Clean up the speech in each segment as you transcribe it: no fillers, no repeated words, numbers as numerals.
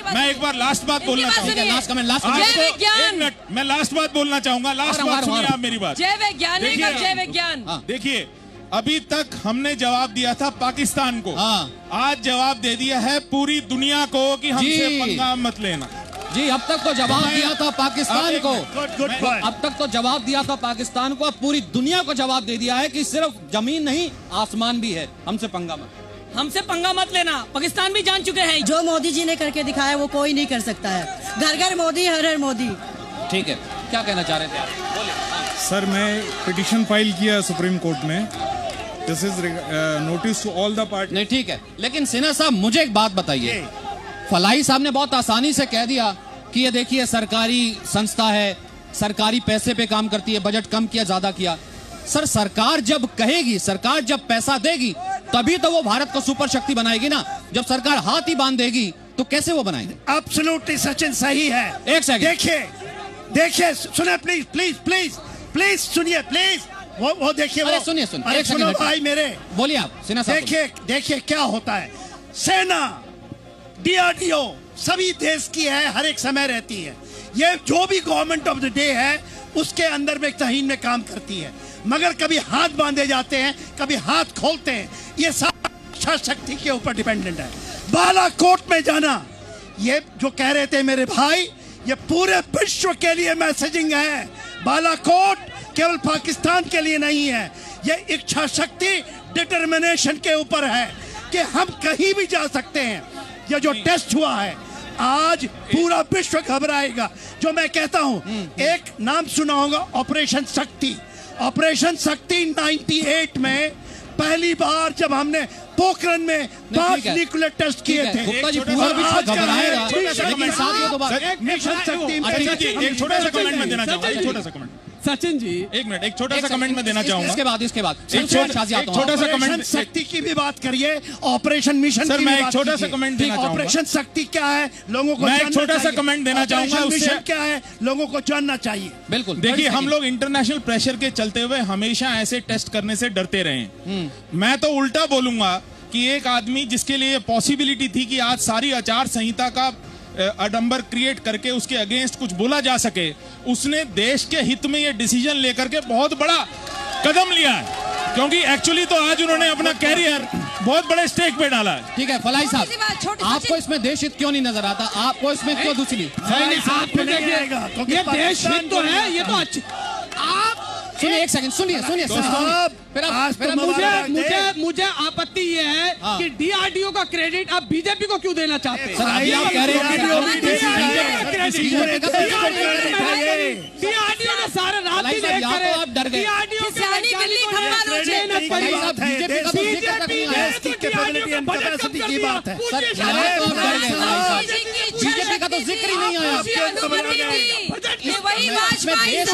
मैं एक बार लास्ट बात बोलना चाहूंगा। लास्ट कमेंट, लास्ट एक मिनट, मैं लास्ट बात बोलना चाहूंगा। लास्ट बात सुनिए आप मेरी बात। जय विज्ञान, जय विज्ञान। देखिए, अभी तक हमने जवाब दिया था पाकिस्तान को, आज जवाब दे दिया है पूरी दुनिया को कि हमसे पंगा मत लेना। जी, अब तक तो जवाब दिया था पाकिस्तान को, अब तक तो जवाब दिया था पाकिस्तान को, अब पूरी दुनिया को जवाब दे दिया है कि सिर्फ जमीन नहीं आसमान भी है, हमसे पंगा मत लेना। पाकिस्तान भी जान चुके हैं, जो मोदी जी ने करके दिखाया वो कोई नहीं कर सकता है। घर घर मोदी, हर हर मोदी। ठीक है, क्या कहना चाह रहे थे आप? सर, मैं पिटीशन फाइल किया सुप्रीम कोर्ट में। This is notice to all the party. नहीं, ठीक है, लेकिन सिन्हा साहब मुझे एक बात बताइए। फलाई साहब ने बहुत आसानी से कह दिया कि ये देखिए सरकारी संस्था है, सरकारी पैसे पे काम करती है, बजट कम किया ज्यादा किया। सर, सरकार जब कहेगी, सरकार जब पैसा देगी तभी तो वो भारत को सुपर शक्ति बनाएगी ना। जब सरकार हाथ ही बांध देगी तो कैसे वो बनाएगी? एब्सोल्युटली सचिन सही है। एक सेकंड, देखिए सुनिए, प्लीज सुनिए, प्लीज वो देखिए, सुनिए सुनो भाई मेरे, बोलिए आप सिन्हा साहब। देखिए क्या होता है। सेना, DRDO सभी देश की है, हर एक समय रहती है। ये जो भी गवर्नमेंट ऑफ द डे है उसके अंदर में तहीन में काम करती है, मगर कभी हाथ बांधे जाते हैं, कभी हाथ खोलते हैं। ये सब इच्छा शक्ति के ऊपर डिपेंडेंट है। बालाकोट में जाना, ये जो कह रहे थे मेरे भाई, ये पूरे विश्व के लिए मैसेजिंग है। बालाकोट केवल पाकिस्तान के लिए नहीं है, ये इच्छा शक्ति डिटर्मिनेशन के ऊपर है कि हम कहीं भी जा सकते हैं। ये जो टेस्ट हुआ है आज पूरा विश्व घबराएगा। जो मैं कहता हूं, एक नाम सुना होगा, ऑपरेशन शक्ति। ऑपरेशन शक्ति 98 में पहली बार जब हमने पोखरण में 5 न्यूक्लियर टेस्ट किए थे। गुप्ता जी, पूरा विश्व घबराएगा, लेकिन साथियों तो बात मिशन शक्ति। एक छोटा सा कमेंट में देना चाहूंगा, छोटा सा कमेंट। सचिन जी, एक मिनट, एक छोटा सा कमेंट में देना चाहूंगा। इसके बाद एक छोटा सा कमेंट। शक्ति की भी बात करिए, ऑपरेशन मिशन सर, की मैं भी एक बात छोटा सा कीजिए। कमेंट देना चाहूंगा। ऑपरेशन शक्ति क्या है लोगों को, मैं एक छोटा सा कमेंट देना चाहूंगा। मिशन क्या है लोगों को जानना चाहिए। बिल्कुल, देखिए, हम लोग इंटरनेशनल प्रेशर के चलते हुए हमेशा ऐसे टेस्ट करने से डरते रहे। मैं तो उल्टा बोलूंगा कि एक आदमी जिसके लिए पॉसिबिलिटी थी कि आज सारी आचार संहिता का अडंबर क्रिएट करके उसके अगेंस्ट कुछ बोला जा सके, उसने देश के हित में ये डिसीजन लेकर के बहुत बड़ा कदम लिया है, क्योंकि एक्चुअली तो आज उन्होंने अपना कैरियर बहुत बड़े स्टेक पे डाला है। ठीक है, फलाई साहब, आपको इसमें देश हित क्यों नहीं नजर आता? आपको इसमें क्यों दूसरी? आपको देखिए, ये देश हित तो है, ये तो अच्छा। आप सुनिए, एक सेकंड, सुनिए मुझे आपत्ति ये है कि DRDO का क्रेडिट आप बीजेपी को क्यों देना चाहते हैं? आप कह रहे हैं DRDO ने सारे रात ही देख करे, आप डर गए। की बात है। बीजेपी का तो जिक्र ही नहीं आया। वही वाजपेयी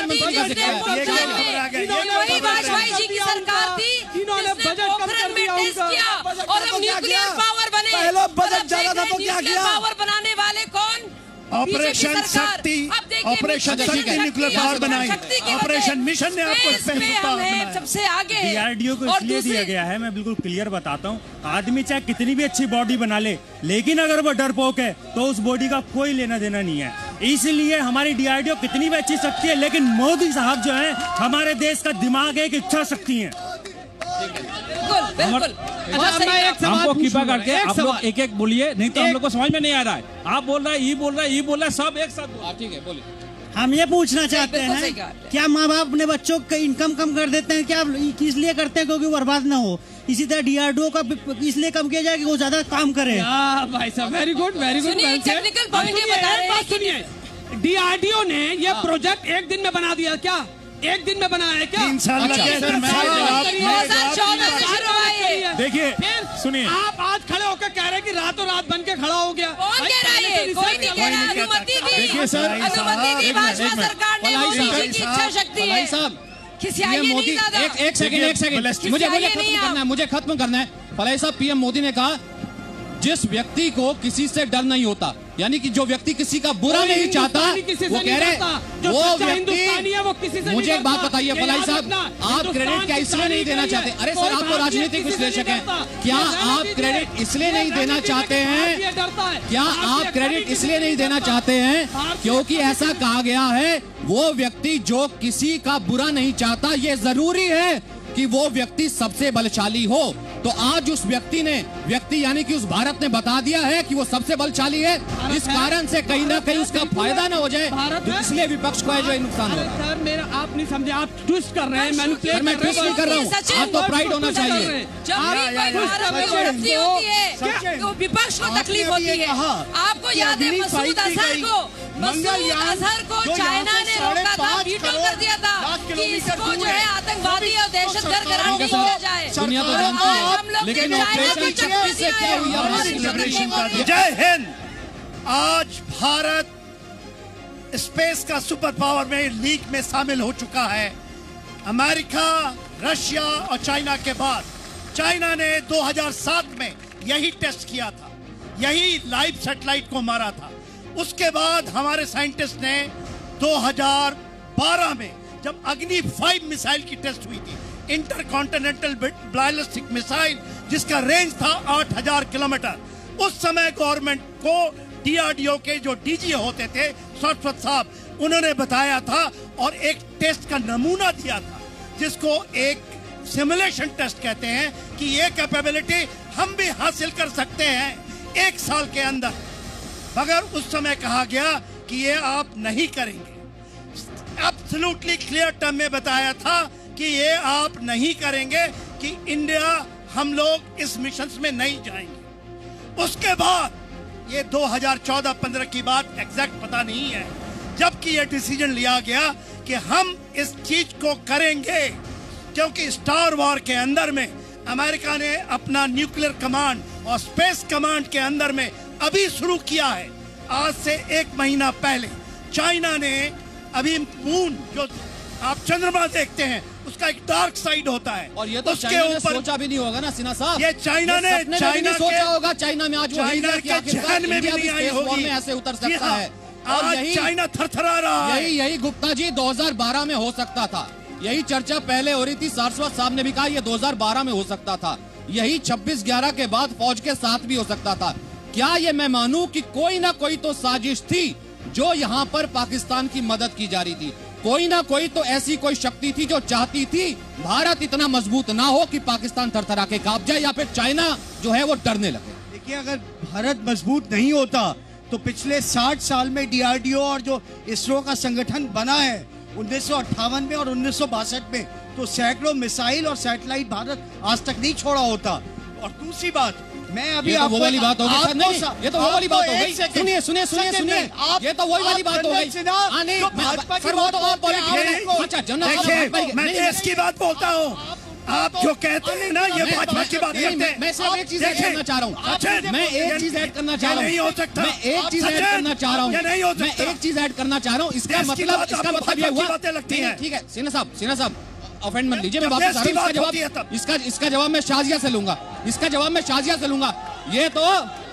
जी की सरकार थी, इन्होंने बजट कम कर दिया उनका, और हम न्यूक्लियर पावर बने। पहले बजट ज्यादा था तो क्या किया? पावर बनाने वाले कौन? Operation Shakti, operation Shakti nuclear power बनाई, ऑपरेशन मिशन ने आपको सबसे आगे। DRDO को इसलिए दिया गया है, मैं बिल्कुल क्लियर बताता हूँ। आदमी चाहे कितनी भी अच्छी बॉडी बना ले, लेकिन अगर वो डरपोक है तो उस बॉडी का कोई लेना देना नहीं है। इसलिए हमारी DRDO कितनी भी अच्छी शक्ति है, लेकिन मोदी साहब जो है हमारे देश का दिमाग है, एक इच्छा शक्ति है। बिल्कुल। हमको कृपा करके आप लोग एक एक बोलिए, नहीं तो हम लोग को समझ में नहीं आ रहा है। आप बोल रहे हैं, ये बोल रहे हैं, सब एक साथ। ठीक है, बोलिए। हम ये पूछना चाहते हैं, क्या माँ बाप अपने बच्चों का इनकम कम कर देते हैं? क्या इसलिए करते हैं क्योंकि बर्बाद ना हो? इसी तरह DRDO का इसलिए कम किया जाए कि वो ज्यादा काम करे। भाई साहब, वेरी गुड, वेरी गुड। सुनिए, DRDO ने ये प्रोजेक्ट एक दिन में बना दिया क्या? एक दिन में बनाया है क्या? 3 साल लगे। 2014 से शुरू हुआ। देखिए, सुनिए, आप आज खड़े होकर कह रहे हैं कि रातों रात बन के खड़ा हो गया। कौन कह रहा है? कोई नहीं कह रहा। अनुमति दी, देखिए सर, अनुमति दी भाजपा सरकार ने। मोदी जी की इच्छा शक्ति है। मोदी, एक सेकंड, मुझे खत्म करना है। फलाई साहब, PM मोदी ने कहा जिस व्यक्ति को किसी से डर नहीं होता, यानी कि जो व्यक्ति किसी का बुरा नहीं चाहता, वो कह रहे वो व्यक्ति। मुझे एक बात बताइए फलाई साहब, आप क्रेडिट क्या इसलिए नहीं देना चाहते? अरे सर, आप तो राजनीतिक विश्लेषक हैं, क्या आप क्रेडिट इसलिए नहीं देना चाहते हैं? क्या आप क्रेडिट इसलिए नहीं देना चाहते हैं क्योंकि ऐसा कहा गया है वो व्यक्ति जो किसी का बुरा नहीं चाहता, ये जरूरी है कि वो व्यक्ति सबसे बलशाली हो। तो आज उस व्यक्ति यानी कि उस भारत ने बता दिया है कि वो सबसे बलशाली है। इस कारण से कहीं ना कहीं उसका फायदा ना हो जाए, तो इसलिए विपक्ष को है जो नुकसान हो रहा है। सर मेरा आप नहीं समझे, आप ट्विस्ट कर रहे हैं, मैनिपुलेट मैं ट्विस्ट नहीं कर रहा हूँ, आपको प्राइड होना चाहिए। विपक्ष को तकलीफ होती है। आपको याद है मसूद अजहर को चाइना ने रोका था, वीटो कर दिया था कि इसको जो है आतंकवादी और दहशतगर्द करार नहीं दिया जाए। दुनिया तो जानती है, लेकिन ऑपरेशन शक्ति से क्या हुआ? जय हिंद। आज भारत स्पेस का सुपर पावर में लीग में शामिल हो चुका है। अमेरिका, रशिया और चाइना के बाद चाइना ने 2007 में यही टेस्ट किया था, यही लाइव सैटेलाइट को मारा था। उसके बाद हमारे साइंटिस्ट ने 2012 में जब अग्नि 5 मिसाइल की टेस्ट हुई थी, इंटरकॉन्टिनेंटल बैलिस्टिक मिसाइल जिसका रेंज था 8000 किलोमीटर, उस समय गवर्नमेंट को डीआरडीओ के जो डीजी होते थे सरस्वत साहब, उन्होंने बताया था और एक टेस्ट का नमूना दिया था जिसको एक सिमुलेशन टेस्ट कहते हैं कि ये कैपेबिलिटी हम भी हासिल कर सकते हैं 1 साल के अंदर। मगर उस समय कहा गया कि ये आप नहीं करेंगे। एब्सोल्युटली क्लियर टर्म में बताया था कि ये आप नहीं करेंगे, कि इंडिया हम लोग इस मिशन में नहीं जाएंगे। उसके बाद ये 2014-15 की बात एग्जैक्ट पता नहीं है, जबकि ये डिसीजन लिया गया कि हम इस चीज को करेंगे, क्योंकि स्टार वॉर के अंदर में अमेरिका ने अपना न्यूक्लियर कमांड और स्पेस कमांड के अंदर में अभी शुरू किया है। आज से 1 महीना पहले चाइना ने अभी मून, जो आप चंद्रमा देखते हैं, उसका एक डार्क साइड होता है, और ये तो चाइना ने सोचा भी नहीं होगा ना सिन्हा साहब, ये चाइना ने सोचा होगा। चाइना में आज चाइना के जहन में भी नहीं आई होगी ऐसे उतर सकता है। और आज चाइना थरथरा रहा है। यही गुप्ता जी 2012 में हो सकता था, यही चर्चा पहले हो रही थी। सारस्वत साहब ने भी कहा ये 2012 में हो सकता था, यही 26/11 के बाद फौज के साथ भी हो सकता था। क्या ये मैं मानूं कि कोई ना कोई तो साजिश थी जो यहाँ पर पाकिस्तान की मदद की जा रही थी, कोई ना कोई तो ऐसी कोई शक्ति थी जो चाहती थी भारत इतना मजबूत ना हो कि पाकिस्तान थरथरा के कांप जाए या फिर चाइना जो है वो डरने लगे। देखिए, अगर भारत मजबूत नहीं होता तो पिछले 60 साल में डीआरडीओ और जो इसरो का संगठन बना है 1958 में और 1962 में, तो सैकड़ों मिसाइल और सैटेलाइट भारत आज तक नहीं छोड़ा होता। और दूसरी बात, मैं अभी ये तो वो वाली बात हो गई सर, नहीं, ये तो वो वाली बात हो गई। सुनिए ये तो वही वाली बात हो गई। सर वो तो और पॉलिटिक्स, अच्छा जनरल मैं देश की बात बोलता हूँ, आप जो कहते हैं ना ये भाजपा की बात करते हैं। मैं सिर्फ एक चीज ऐड करना चाह रहा हूँ, मैं एक चीज ऐड करना चाह रहा हूँ, नहीं हो सकता। मैं एक चीज ऐड करना चाह रहा हूँ, मैं एक चीज ऐड करना चाह रहा हूँ। इसका मतलब ये हुआ, ठीक है सिन्हा साहब ऑफेंड मत लीजिए, मैं वापस आ रहा हूँ। इसका जवाब मैं शाजिया से लूंगा, इसका जवाब मैं शाजिया से लूंगा। ये तो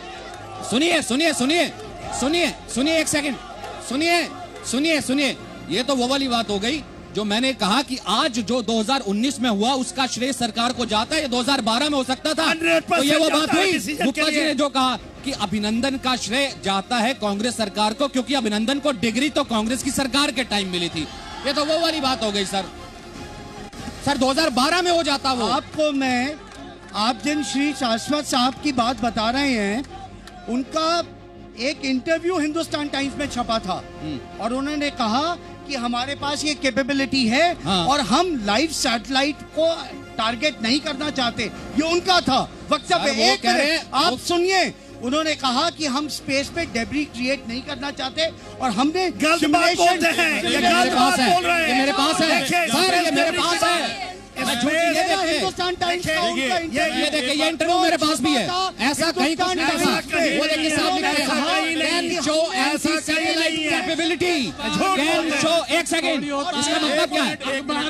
सुनिए एक सेकंड, सुनिए, ये तो वो वाली बात हो गई जो मैंने कहा कि आज जो 2019 में हुआ उसका श्रेय सरकार को जाता है, ये 2012 में हो सकता था। तो ये वो बात हुई गुप्ता जी ने जो कहा कि अभिनंदन का श्रेय जाता है कांग्रेस सरकार को, क्योंकि अभिनंदन को डिग्री तो कांग्रेस की सरकार के टाइम मिली थी। ये तो वो वाली बात हो गई सर 2012 में हो जाता वो। आपको मैं, आप जिन श्री शाश्वत साहब की बात बता रहे हैं, उनका एक इंटरव्यू हिंदुस्तान टाइम्स में छपा था और उन्होंने कहा कि हमारे पास ये कैपेबिलिटी है और हम लाइव सैटेलाइट को टारगेट नहीं करना चाहते, ये उनका था वक्तव्य। एक मिनट आप सुनिए, उन्होंने कहा कि हम स्पेस पे डेब्री क्रिएट नहीं करना चाहते और हमने गलत बात बोलते हैं, ये गलत बात बोल रहे हैं। मेरे पास है सर, ये मेरे पास है। हिंदुस्तान टाइम्स का ये देखिए, ये इंटरव्यू मेरे पास भी है। ऐसा कहीं कुछ नहीं था। वो देखिए साहब लिखा है, जो ऐसी सैटेलाइट कैपेबिलिटी कैन शो। एक सेकेंड, इसका मतलब क्या है?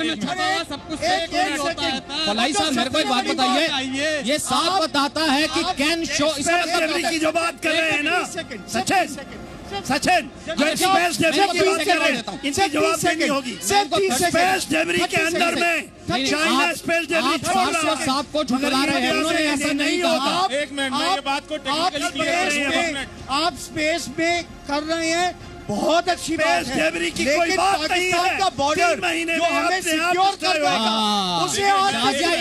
फलाई साहब मेरे को एक बात बताइए, ये साफ बताता है कि कैन शो, इसका मतलब की जो बात कर रहे हैं ना सचिन, जो स्पेस डेब्री की बात कर रहे हैं, इनसे जवाब देनी होगी। स्पेस डेब्री के अंदर में चाइना स्पेस डेब्री छोड़ रहा है। साहब को झुकला रहे हैं, उन्होंने ऐसा नहीं कहा। एक मिनट, मैं ये बात को टेक्निकली क्लियर, आप स्पेस में कर रहे हैं, बहुत अच्छी बात है, डेब्री की कोई बात नहीं है। का बॉर्डर जो हमें सिक्योर कर देगा, उसे और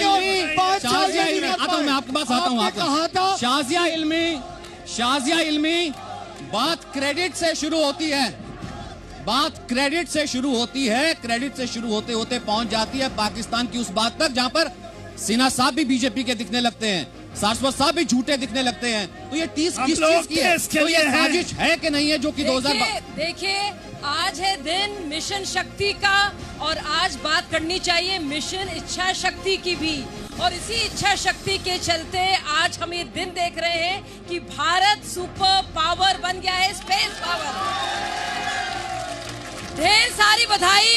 मैं आपके पास आता हूँ। कहा था शाजिया इल्मी, बात क्रेडिट से शुरू होती है, बात क्रेडिट से शुरू होती है, क्रेडिट से शुरू होते होते पहुंच जाती है पाकिस्तान की उस बात तक जहां पर सिन्हा साहब भी बीजेपी के दिखने लगते हैं, सारस्वत साहब भी झूठे दिखने लगते हैं। तो ये किस चीज की है? तो ये साजिश है कि नहीं है जो कि 2000? देखिए, आज है दिन मिशन शक्ति का, और आज बात करनी चाहिए मिशन इच्छा शक्ति की भी। और इसी इच्छा शक्ति के चलते आज हम ये दिन देख रहे हैं कि भारत सुपर पावर बन गया है, स्पेस पावर। ढेर सारी बधाई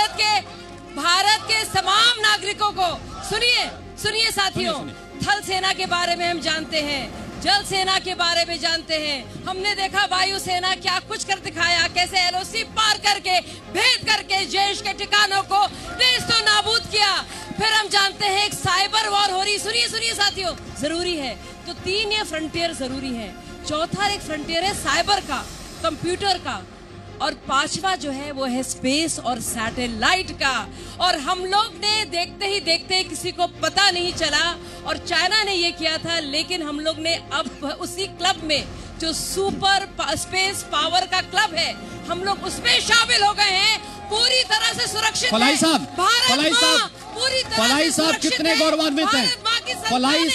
भारत के तमाम नागरिकों को। सुनिए साथियों, थल सेना के बारे में हम जानते हैं, जल सेना के बारे में जानते हैं, हमने देखा वायु सेना क्या कुछ कर दिखाया, कैसे एलओसी पार करके, भेद करके देश के ठिकानों को नेस्तो नाबूद किया। फिर हम जानते हैं एक साइबर वॉर हो रही। सुनिए साथियों, जरूरी है तो 3 ये फ्रंटियर जरूरी है। चौथा एक फ्रंटियर है साइबर का, कंप्यूटर का, और 5वां जो है वो है स्पेस और सैटेलाइट का। और हम लोग ने देखते ही देखते किसी को पता नहीं चला, और चाइना ने ये किया था, लेकिन हम लोग ने अब उसी क्लब में जो सुपर स्पेस पावर का क्लब है, हम लोग उसमें शामिल हो गए हैं, पूरी तरह से सुरक्षित। फलाई साहब, पूरी तरह से कितने गौरवान्वित हैं? फलाई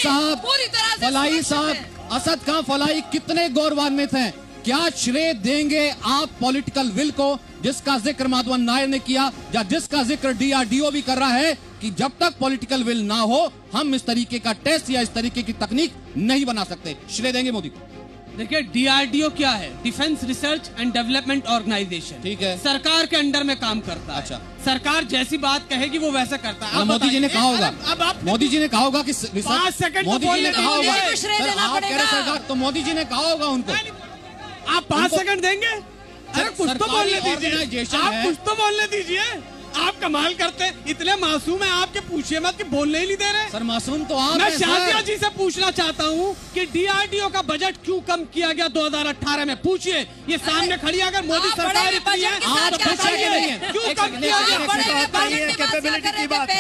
साहब, असद खां फलाई कितने गौरवान्वित हैं? क्या श्रेय देंगे आप पॉलिटिकल विल को, जिसका जिक्र माधवन नायर ने किया, या जिसका जिक्र डीआरडीओ भी कर रहा है कि जब तक पॉलिटिकल विल ना हो हम इस तरीके का टेस्ट या इस तरीके की तकनीक नहीं बना सकते? श्रेय देंगे मोदी को? देखिए, डीआरडीओ क्या है? Defence research and development organisation. ठीक है, सरकार के अंडर में काम करता है। अच्छा, सरकार जैसी बात कहेगी वो वैसा करता है। मोदी जी ने कहा होगा, मोदी जी ने कहा होगा कि 5 सेकंड मोदी जी ने कहा होगा, आप कह रहे सरकार, तो मोदी जी ने कहा होगा उनको। आप 5 सेकंड देंगे? अरे कुछ तो बोलने दीजिए, आप कुछ तो बोलने दीजिए। आप कमाल करते हैं, इतने मासूम है आपके, पूछिए मत कि बोलने ही नहीं दे रहे। सर मासूम तो आप। मैं शाजिया जी से पूछना चाहता हूँ कि डीआरडीओ का बजट क्यों कम किया गया 2018 में? पूछिए, ये सामने खड़ी अगर मोदी सरकार इतनी है, आप क्यों कम किया गया? कैपेबिलिटी की बात।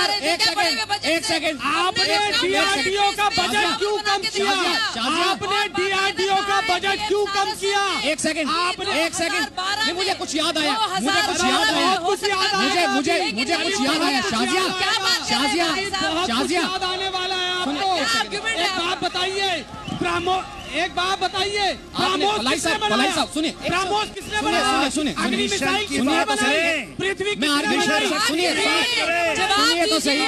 एक सेकंड, आपने डीआरडीओ का बजट क्यों कम किया? आपने डीआरडीओ का बजट क्यों कम किया? एक सेकंड, मुझे कुछ याद आया, मुझे कुछ याद आया। शाजिया आने वाला है आपको। एक बात बताइए, एक बात बताइए, फलाई साहब सुनिए, ब्रह्मोस किसने बनाया? सुनिए, अग्नि मिसाइल किसने बनाई? पृथ्वी में सुनिए तो सही।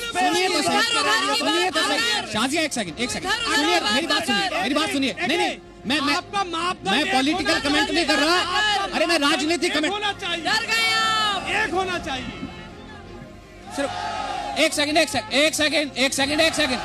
शाजिया एक सेकंड सुनिए, मेरी बात सुनिए। नहीं, मैं पॉलिटिकल कमेंट नहीं कर रहा। अरे मैं राजनीतिक कमेंट। डर गए आप। एक होना चाहिए। सिर्फ एक सेकंड।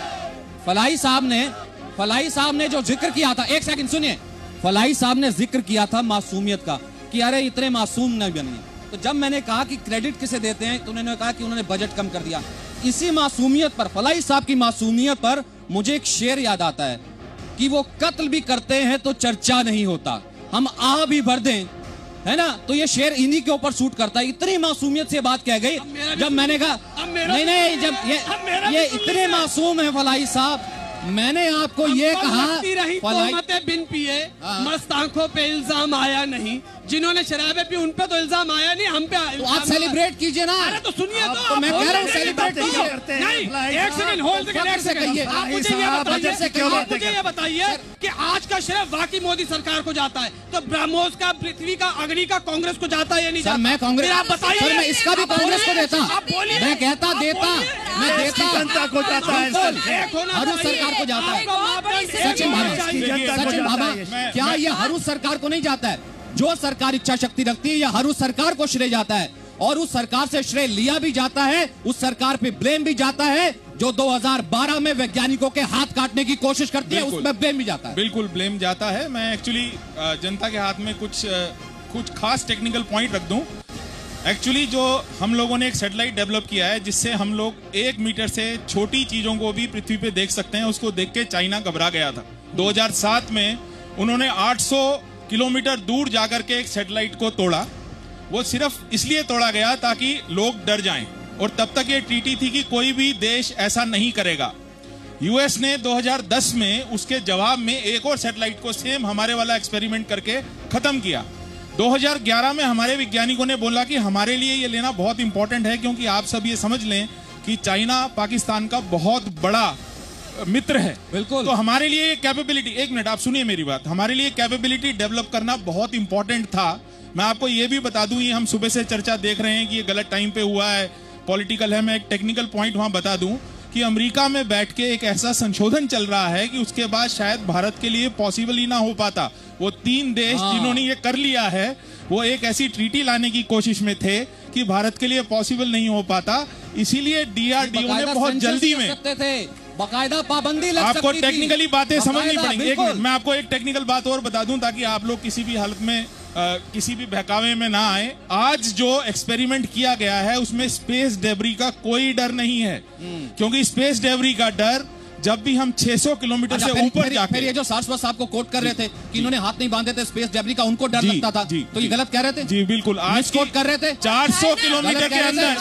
फलाई साहब ने जो जिक्र किया था, एक सेकंड सुनिए, फलाई साहब ने जिक्र किया था मासूमियत का, कि अरे इतने मासूम नहीं बनिए। तो जब मैंने कहा कि क्रेडिट किसे देते हैं, तो उन्होंने कहा कि उन्होंने बजट कम कर दिया। इसी मासूमियत पर, फलाई साहब की मासूमियत पर मुझे एक शेर याद आता है कि वो कत्ल भी करते हैं तो चर्चा नहीं होता, हम आह भी भर दें, है ना? तो ये शेर इन्हीं के ऊपर शूट करता है। इतनी मासूमियत से बात कह गई जब मैंने कहा नहीं, जब ये इतने मासूम है फलाई साहब, मैंने आपको ये कहा, तोहमतें बिन पिए मस्त आंखों पे इल्जाम आया नहीं, जिन्होंने शराबे पी उन पे तो इल्जाम आया नहीं, हम पे तो आप सेलिब्रेट कीजिए ना। अरे तो सुनिए, तो मैं कह रहा हूँ सेलिब्रेट कीजिए। नहीं, एक सेकंड होल्ड करिए। आप मुझे ये बताइए कि आज का श्रेय वाकई मोदी सरकार को जाता है, तो ब्रह्मोस का, पृथ्वी का, अग्नि का कांग्रेस को जाता है या नहीं जाता? मैं कांग्रेस, आप बताइए। सर मैं इसका भी कांग्रेस को देता, मैं कहता देता, मैं देता जनता को जाता है, हर सरकार को जाता है। सचिन बाबा, क्या ये हर सरकार को नहीं जाता है? जो सरकार इच्छा शक्ति रखती है या हर उस सरकार को श्रेय जाता है, और उस सरकार से श्रेय लिया भी जाता है, उस सरकार पे ब्लेम भी जाता है जो 2012 में वैज्ञानिकों के हाथ काटने की कोशिश करती है, उसमें ब्लेम भी जाता है। बिल्कुल ब्लेम जाता है। मैं एक्चुअली जनता के हाथ में कुछ खास टेक्निकल पॉइंट रख दूं। एक्चुअली जो हम लोगों ने एक सैटेलाइट डेवलप किया है जिससे हम लोग 1 मीटर से छोटी चीजों को भी पृथ्वी पे देख सकते हैं, उसको देख के चाइना घबरा गया था। 2007 में उन्होंने 800 किलोमीटर दूर जाकर के एक सैटेलाइट को तोड़ा। वो सिर्फ इसलिए तोड़ा गया ताकि लोग डर जाएं, और तब तक ये ट्रीटी थी कि कोई भी देश ऐसा नहीं करेगा। यूएस ने 2010 में उसके जवाब में एक और सैटेलाइट को सेम हमारे वाला एक्सपेरिमेंट करके खत्म किया। 2011 में हमारे वैज्ञानिकों ने बोला कि हमारे लिए ये लेना बहुत इंपॉर्टेंट है, क्योंकि आप सब ये समझ लें कि चाइना पाकिस्तान का बहुत बड़ा मित्र है। बिल्कुल। तो हमारे लिए ये कैपेबिलिटी, एक मिनट आप सुनिए मेरी बात, हमारे लिए कैपेबिलिटी डेवलप करना बहुत इंपॉर्टेंट था। मैं आपको ये भी बता दूं, ये हम सुबह से चर्चा देख रहे हैं कि ये गलत टाइम पे हुआ है, पॉलिटिकल है। मैं एक टेक्निकल पॉइंट वहां बता दूं कि अमेरिका में बैठ के एक ऐसा संशोधन चल रहा है कि उसके बाद शायद भारत के लिए पॉसिबल ही ना हो पाता। वो 3 देश जिन्होंने ये कर लिया है, वो एक ऐसी ट्रीटी लाने की कोशिश में थे कि भारत के लिए पॉसिबल नहीं हो पाता। इसीलिए डीआरडीओ ने बहुत जल्दी में बाकायदा पाबंदी लग आपको सकती टेक्निकली बातें समझनी पड़ेंगी। एक मिनट मैं आपको एक टेक्निकल बात और बता दूं ताकि आप लोग किसी भी हालत में किसी भी बहकावे में ना आए। आज जो एक्सपेरिमेंट किया गया है उसमें स्पेस डेब्री का कोई डर नहीं है, क्योंकि स्पेस डेब्री का डर जब भी हम 600 किलोमीटर से ऊपर जाके, फिर ये जो सारस्वत साहब को कोट कर रहे थे कि इन्होंने हाथ नहीं बांधे थे स्पेस डेब्री का, उनको डर लगता था, तो ये गलत कह रहे थे। जी बिल्कुल, आज कोट कर रहे थे 400 किलोमीटर के अंदर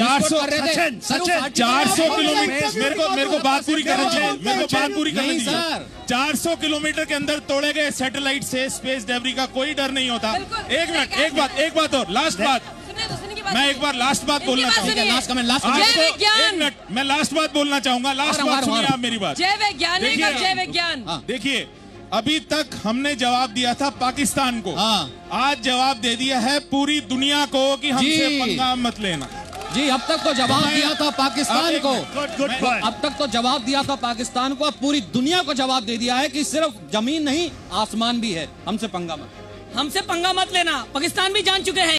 400 किलोमीटर, मेरे को बात पूरी करनी चाहिए, मेरे को बात पूरी करनी चाहिए। 400 किलोमीटर के अंदर तोड़े गए सैटेलाइट से स्पेस डेब्री का कोई डर नहीं होता। एक मिनट, एक बात और, लास्ट बात, मैं एक बार लास्ट बात बोलना चाहूंगा। एक मिनट, मैं लास्ट बात बोलना चाहूंगा। लास्ट बात सुनिए आप मेरी बात। जय वैज्ञानिक, जय विज्ञान। देखिए, अभी तक हमने जवाब दिया था पाकिस्तान को, आज जवाब दे दिया है पूरी दुनिया को कि हमसे पंगा मत लेना। जी, अब तक तो जवाब दिया था पाकिस्तान को, अब तक तो जवाब दिया था पाकिस्तान को, अब पूरी दुनिया को जवाब दे दिया है कि सिर्फ जमीन नहीं आसमान भी है, हमसे पंगा मत लेना। पाकिस्तान भी जान चुके हैं।